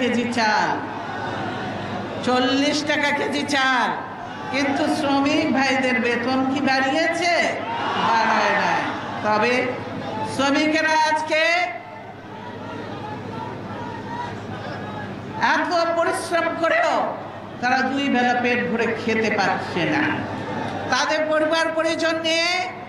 KG চাল, 40 টাকা KG চাল, কিন্তু শ্রমিক ভাইদের বেতন কি বাড়িয়েছে? বাড়ায় নাই। তবে শ্রমিকেরা আজকে এত পরিশ্রম করেও তারা 2 বেলা পেট ভরে খেতে পারছে না, তাদের পরিবার পরিজন নিয়ে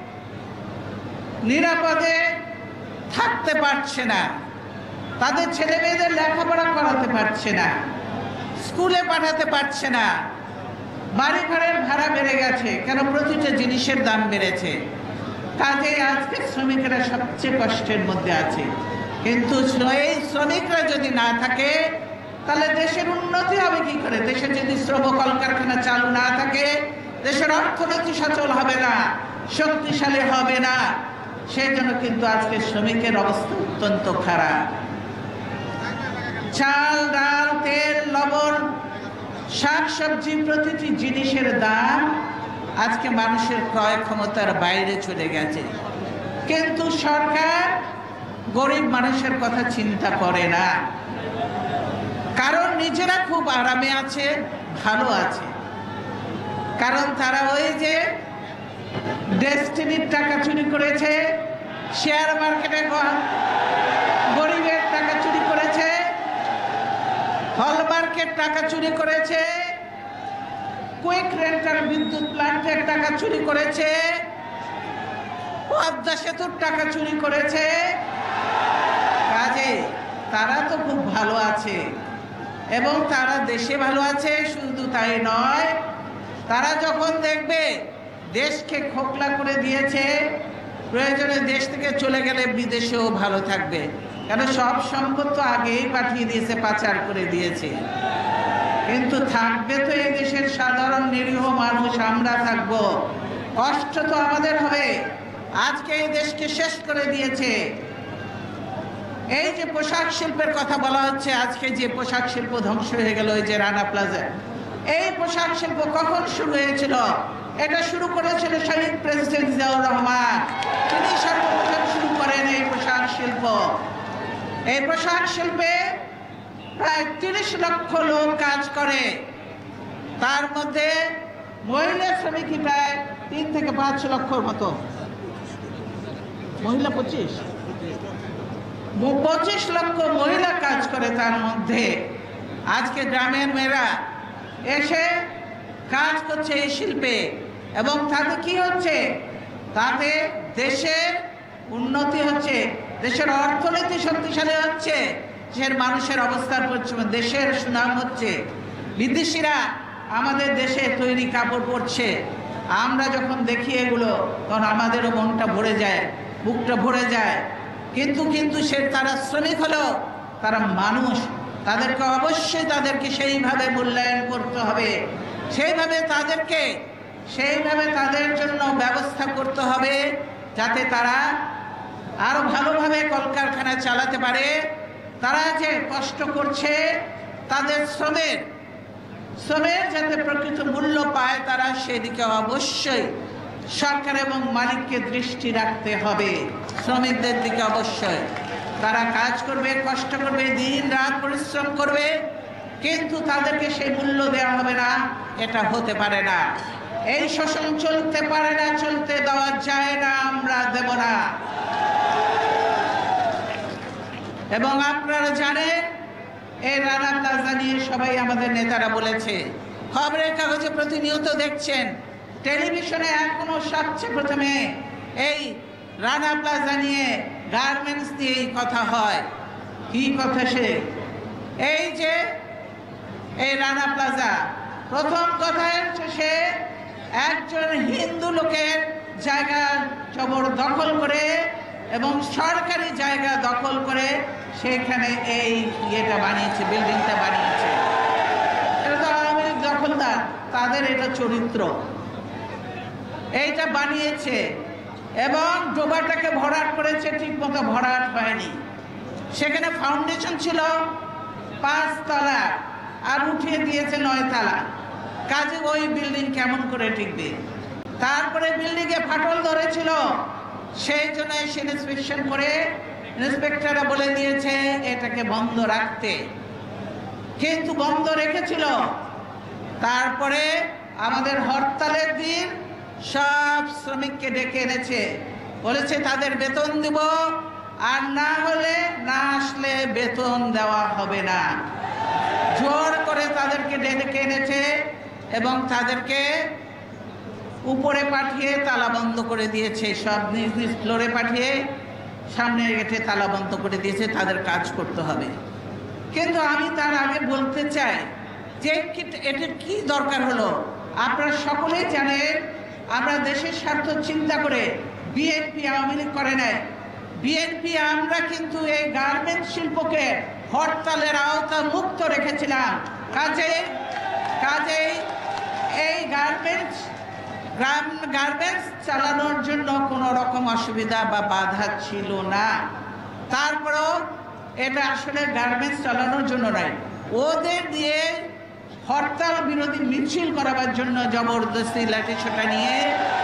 নিরাপদে থাকতে পারছে না, তাদের ছেলে মেয়েদের লেখাপড়া করাতে পারছে না, স্কুলে পাঠাতে পারছে না, বাড়ি ঘরের ভাড়া বেড়ে গেছে, কেন প্রতিটা জিনিসের দাম বেড়েছে। কাজেই আজকে শ্রমিকরা সবচেয়ে কষ্টের মধ্যে আছে। কিন্তু এই শ্রমিকরা যদি না থাকে তাহলে দেশের উন্নতি হবে কি করে? দেশে যদি শ্রম কলকারখানা চালু না থাকে দেশের অর্থনীতি সচল হবে না, শক্তিশালী হবে না। সেই জন্য কিন্তু আজকে শ্রমিকের অবস্থা অত্যন্ত খারাপ। চাল, ডাল, তেল, লবণ, শাকসবজি, প্রতিটি জিনিসের দাম আজকে মানুষের ক্রয় ক্ষমতার বাইরে চলে গেছে। কিন্তু সরকার গরিব মানুষের কথা চিন্তা করে না, কারণ নিজেরা খুব আরামে আছে, ভালো আছে। কারণ তারা ওই যে ডেস্টিনির টাকা চুরি করেছে, শেয়ার মার্কেটে গরিবের টাকা চুরি করেছে, হলমার্কের টাকা চুরি করেছে, কুইক রেন্টাল বিদ্যুৎ প্ল্যান্টের টাকা চুরি করেছে, পদ্মা সেতুর টাকা চুরি করেছে। কাজে তারা তো খুব ভালো আছে এবং তারা দেশে ভালো আছে। শুধু তাই নয়, তারা যখন দেখবে দেশকে খোকলা করে দিয়েছে, প্রয়োজনে দেশ থেকে চলে গেলে বিদেশেও ভালো থাকবে, কেন সব সম্পদ তো আগেই পাঠিয়ে দিয়েছে, পাচার করে দিয়েছে। কিন্তু থাকবে তো এই দেশের সাধারণ নিরীহ মানুষ, আমরা থাকব, কষ্ট তো আমাদের হবে। আজকে এই দেশকে শেষ করে দিয়েছে। এই যে পোশাক শিল্পের কথা বলা হচ্ছে, আজকে যে পোশাক শিল্প ধ্বংস হয়ে গেল, ওই যে রানা প্লাজা, এই পোশাক শিল্প কখন শুরু হয়েছিল? এটা শুরু করেছিল শহীদ প্রেসিডেন্ট জিয়াউর রহমান। তিনি সর্বপ্রথম শুরু করেন এই পোশাক শিল্প। এই পোশাক শিল্পে প্রায় 30 লক্ষ লোক কাজ করে, তার মধ্যে মহিলা শ্রমিকই প্রায় 3 থেকে 5 লক্ষর মতো, মহিলা 25 লক্ষ মহিলা কাজ করে। তার মধ্যে আজকে গ্রামের মেয়েরা এসে কাজ করছে এই শিল্পে, এবং তাতে কি হচ্ছে? তাতে দেশের উন্নতি হচ্ছে, দেশের অর্থনীতি শক্তিশালী হচ্ছে, দেশের মানুষের অবস্থার পরিচয়, দেশের সুনাম হচ্ছে। বিদেশিরা আমাদের দেশে তৈরি কাপড় পরছে, আমরা যখন দেখি এগুলো তখন আমাদেরও মনটা ভরে যায়, বুকটা ভরে যায়। কিন্তু তারা শ্রমিক হলো, তারা মানুষ, তাদেরকে অবশ্যই তাদেরকে সেইভাবে মূল্যায়ন করতে হবে, সেইভাবে তাদের জন্য ব্যবস্থা করতে হবে, যাতে তারা আরো ভালোভাবে কলকারখানা চালাতে পারে। তারা যে কষ্ট করছে, তাদের শ্রমের যাতে প্রকৃত মূল্য পায়, তারা সেদিকে অবশ্যই সরকার এবং মালিককে দৃষ্টি রাখতে হবে। শ্রমিকদের দিকে অবশ্যই তারা কাজ করবে, কষ্ট করবে, দিন রাত পরিশ্রম করবে, কিন্তু তাদেরকে সেই মূল্য দেওয়া হবে না, এটা হতে পারে না। এই শোষণ চলতে পারে না, চলতে দেওয়া যায় না, আমরা দেব না। এবং আপনারা জানেন, এই রানা প্লাজা নিয়ে সবাই আমাদের নেতারা বলেছে, খবরের কাগজে প্রতিনিয়ত দেখছেন, টেলিভিশনে এখনো সবচেয়ে প্রথমে এই রানা প্লাজা নিয়ে, গার্মেন্টস নিয়েই কথা হয়। কি কথা? এই যে এই রানা প্লাজা, প্রথম কথা হচ্ছে সে একজন হিন্দু লোকের জায়গা দখল করে এবং সরকারি জায়গা দখল করে সেখানে এই ইয়েটা বানিয়েছে, বিল্ডিংটা বানিয়েছে। এটা তো আওয়ামী লীগ দখলদার, তাদের এটা চরিত্র, এইটা বানিয়েছে এবং ডোবাটাকে ভরাট করেছে, ঠিক মতো ভরাট হয়নি। সেখানে ফাউন্ডেশন ছিল 5 তলা আর উঠিয়ে দিয়েছে 9 তলা। কাজে ওই বিল্ডিং কেমন করে টিকবে? তারপরে বিল্ডিংয়ে ফাটল ধরেছিল, সেই জন্য এসে ইন্সপেকশন করে ইন্সপেক্টররা বলে দিয়েছে এটাকে বন্ধ রাখতে। কিন্তু বন্ধ রেখেছিল। তারপরে আমাদের হরতালের দিন সব শ্রমিককে ডেকে এনেছে, বলেছে তাদের বেতন দিব, আর না হলে না আসলে বেতন দেওয়া হবে না। জোর করে তাদেরকে ডেকে এনেছে এবং তাদেরকে উপরে পাঠিয়ে তালা বন্ধ করে দিয়েছে, সব নিজ নিজ ফ্লোরে পাঠিয়ে সামনের গেটে তালা বন্ধ করে দিয়েছে, তাদের কাজ করতে হবে। কিন্তু আমি তার আগে বলতে চাই যে এটার কি দরকার হলো। আপনারা সকলেই জানেন আমরা দেশের স্বার্থ চিন্তা করে বিএনপি আওয়ামী লীগ করে নাই। বিএনপি আমরা কিন্তু এই গার্মেন্টস শিল্পকে হরতালের আওতা মুক্ত রেখেছিলাম। কাজেই এই গার্মেন্টস চালানোর জন্য কোনো রকম অসুবিধা বা বাধা ছিল না। তারপরেও এটা আসলে গার্মেন্টস চালানোর জন্য নয়, ওদের দিয়ে হরতাল বিরোধী মিছিল করাবার জন্য জবরদস্তি লাঠিসোঁটা নিয়ে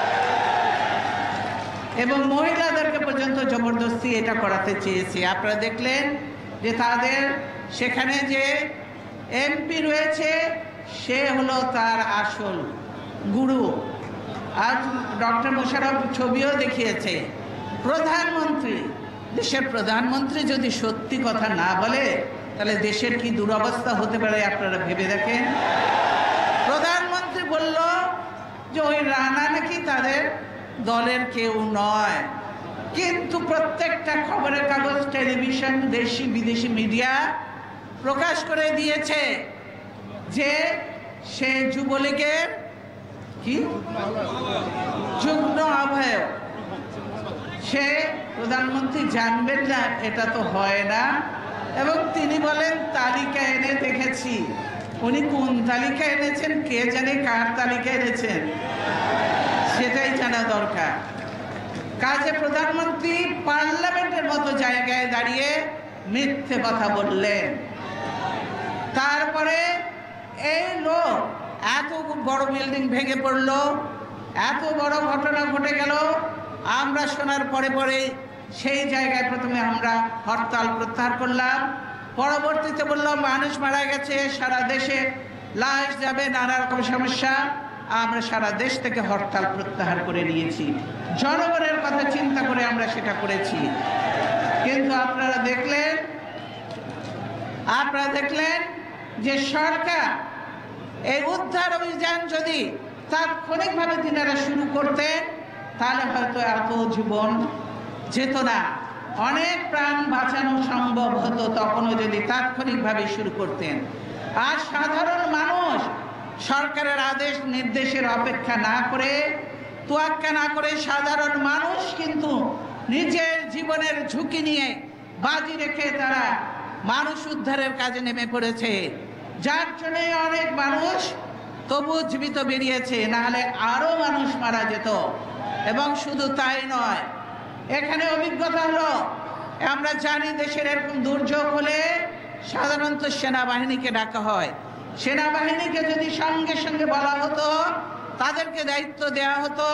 এবং মহিলাদেরকে পর্যন্ত জবরদস্তি এটা করাতে চেয়েছে। আপনারা দেখলেন যে তাদের সেখানে যে এমপি রয়েছে সে হলো তার আসল গুরু। আজ ডক্টর মোশাররফ ছবিও দেখিয়েছে। প্রধানমন্ত্রী, দেশের প্রধানমন্ত্রী যদি সত্যি কথা না বলে তাহলে দেশের কি দুরবস্থা হতে পারে আপনারা ভেবে দেখেন। প্রধানমন্ত্রী বলল যে ওই রানা নাকি তাদের দলের কেউ নয়, কিন্তু প্রত্যেকটা খবরের কাগজ, টেলিভিশন, দেশি বিদেশি মিডিয়া প্রকাশ করে দিয়েছে যে সে যুবলীগের কি যুগ্ম আহ্বায়ক। সে প্রধানমন্ত্রী জানবেন না এটা তো হয় না, এবং তিনি বলেন তালিকা এনে দেখেছি। উনি কোন তালিকা এনেছেন কে জানে, কার তালিকা এনেছেন সেটাই জানা দরকার। কাজে প্রধানমন্ত্রী পার্লামেন্টের মতো জায়গায় দাঁড়িয়ে মিথ্যে কথা বললেন। তারপরে এই লোক এত বড় বিল্ডিং ভেঙে পড়লো, এত বড় ঘটনা ঘটে গেল। আমরা শোনার পরে পরে সেই জায়গায় প্রথমে আমরা হরতাল প্রত্যাহার করলাম, পরবর্তীতে বললাম মানুষ মারা গেছে, সারা দেশে লাশ যাবে, নানা রকম সমস্যা, আমরা সারা দেশ থেকে হরতাল প্রত্যাহার করে নিয়েছি। জনগণের কথা চিন্তা করে আমরা সেটা করেছি। কিন্তু আপনারা দেখলেন যে সরকার এই উদ্ধার অভিযান যদি তাৎক্ষণিকভাবে তিনারা শুরু করতেন তাহলে হয়তো এত জীবন যেত না, অনেক প্রাণ বাঁচানো সম্ভব হতো তখনও যদি তাৎক্ষণিকভাবে শুরু করতেন। আর সাধারণ মানুষ সরকারের আদেশ নির্দেশের অপেক্ষা না করে, তোয়াক্কা না করে, সাধারণ মানুষ কিন্তু নিজের জীবনের ঝুঁকি নিয়ে বাজি রেখে তারা মানুষ উদ্ধারের কাজে নেমে পড়েছে, যার জন্য অনেক মানুষ তবু জীবিত বেরিয়েছে, না হলে আরো মানুষ মারা যেত। এবং শুধু তাই নয়, এখানে অভিজ্ঞতা হলো, আমরা জানি দেশের এরকম দুর্যোগ হলে সাধারণত সেনাবাহিনীকে ডাকা হয়। সেনাবাহিনীকে যদি সঙ্গে সঙ্গে বলা হতো, তাদেরকে দায়িত্ব দেওয়া হতো,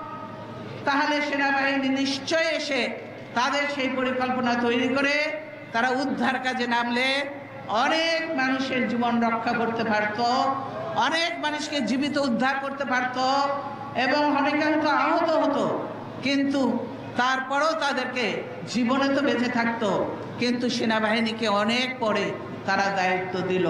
তাহলে সেনাবাহিনী নিশ্চয় এসে তাদের সেই পরিকল্পনা তৈরি করে তারা উদ্ধার কাজে নামলে অনেক মানুষের জীবন রক্ষা করতে পারত, অনেক মানুষকে জীবিত উদ্ধার করতে পারত এবং অনেকে হয়তো আহত হতো, কিন্তু তারপরেও তাদেরকে জীবনে তো বেঁচে থাকতো। কিন্তু সেনাবাহিনীকে অনেক পরে তারা দায়িত্ব দিল,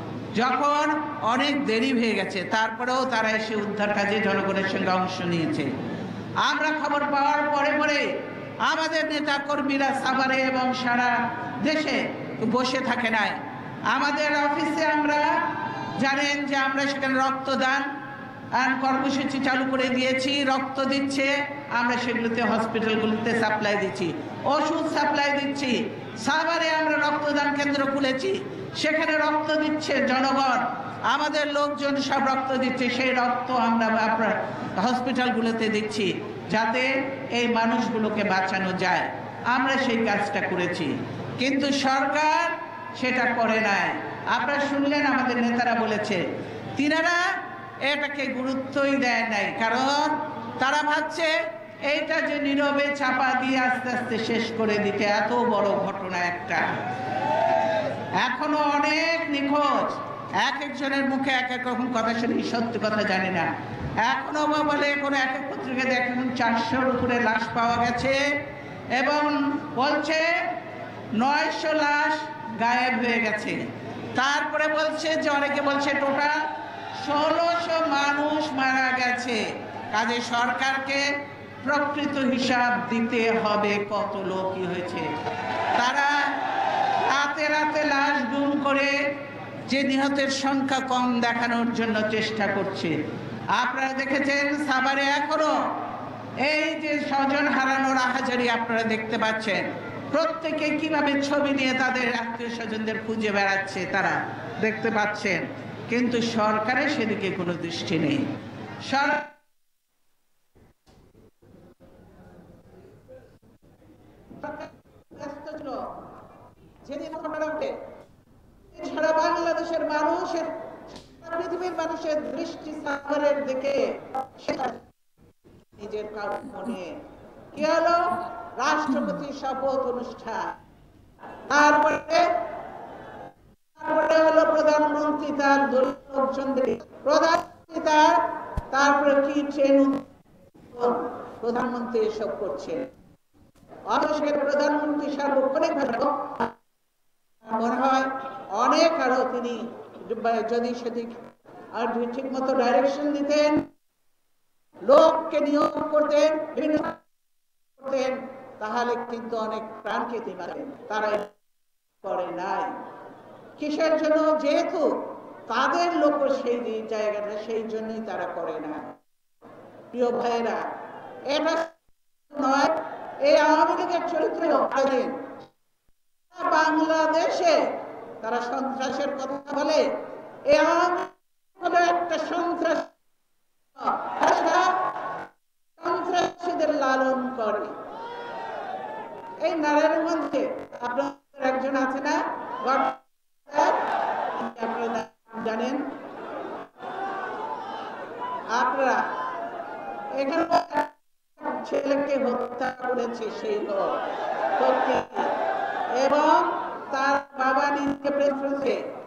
যখন অনেক দেরি হয়ে গেছে, তারপরেও তারা এসে উদ্ধার কাজে জনগণের সঙ্গে অংশ নিয়েছে। আমরা খবর পাওয়ার পরে পরে আমাদের নেতা কর্মীরা সাভারে এবং সারা দেশে বসে থাকে নাই। আমাদের অফিসে আমরা জানেন যে আমরা সেখানে রক্তদান কর্মসূচি চালু করে দিয়েছি, রক্ত দিচ্ছে, আমরা সেগুলোতে হসপিটালগুলোতে সাপ্লাই দিচ্ছি, ওষুধ সাপ্লাই দিচ্ছি। সাভারে আমরা রক্তদান কেন্দ্র খুলেছি, সেখানে রক্ত দিচ্ছে জনগণ, আমাদের লোকজন সব রক্ত দিচ্ছে, সেই রক্ত আমরা আপনার হসপিটালগুলোতে দিচ্ছি যাতে এই মানুষগুলোকে বাঁচানো যায়। আমরা সেই কাজটা করেছি, কিন্তু সরকার সেটা করে নাই। আপনারা শুনলেন আমাদের নেতারা বলেছে, তিনারা এটাকে গুরুত্বই দেয় নাই, কারণ তারা ভাবছে এইটা যে নীরবে চাপা দিয়ে আস্তে আস্তে শেষ করে দিতে, এত বড় ঘটনা একটা। এখনো অনেক নিখোঁজ, এক একজনের মুখে এক এক রকম কথা শুনি, সত্যি কথা জানি না। এখনো বলে কোনো এক এক পত্রিকায় দেখুন 400-র উপরে লাশ পাওয়া গেছে এবং বলছে 900 লাশ গায়েব হয়ে গেছে। তারপরে বলছে যে অনেকে বলছে টোটাল 1600 মানুষ মারা গেছে। কাজে সরকারকে প্রকৃত হিসাব দিতে হবে কত লোকই হয়েছে। তারা রাতে রাতে লাশ গুম করে যে নিহতের সংখ্যা কম দেখানোর জন্য চেষ্টা করছে। আপনারা দেখেছেন সাভারে এখনো এই যে স্বজন হারানোর আহাজারি আপনারা দেখতে পাচ্ছেন, প্রত্যেকে কিভাবে ছবি নিয়ে তাদের আত্মীয় স্বজনদের খুঁজে বেড়াচ্ছে তারা দেখতে পাচ্ছেন, কিন্তু সরকারের সেদিকে কোনো দৃষ্টি নেই। যেদিন সারা বাংলাদেশের মানুষের, পৃথিবীর মানুষের দৃষ্টি সাভারের দিকে, নিজের মনে কি হলো, রাষ্ট্রপতি শপথ অনুষ্ঠান, তারপরে হলো প্রধানমন্ত্রী তার লোকজনদের তারপরে কি ট্রেন, প্রধানমন্ত্রী এসব করছে। অবশ্যই প্রধানমন্ত্রী সার্বক্ষণিক মনে হয় অনেক আরো তিনি যদি সেদিক আর ঠিক মতো ডাইরেকশন দিতেন, লোককে নিয়োগ করতেন, তাহলে কিন্তু অনেক প্রাণকে দিতেন। তারা করে নাই। কিসের জন্য? যেহেতু তাদের লোক সেই জায়গাটা, সেই জন্যই তারা করে না। প্রিয় ভাইয়েরা, এটা নয়, এই আওয়ামী লীগের চরিত্র বাংলাদেশে তারা সন্ত্রাসের কথা বলে। এই আওয়ামী লীগ একটা সন্ত্রাসীদের লালন করে। এই নারায়ণগঞ্জে আপনাদের একজন আছে না, আপনারা জানেন, আপনারা এখানে ছেলেকে হত্যা করেছে সেই লোক, এবং তার বাবা নিজে প্রেস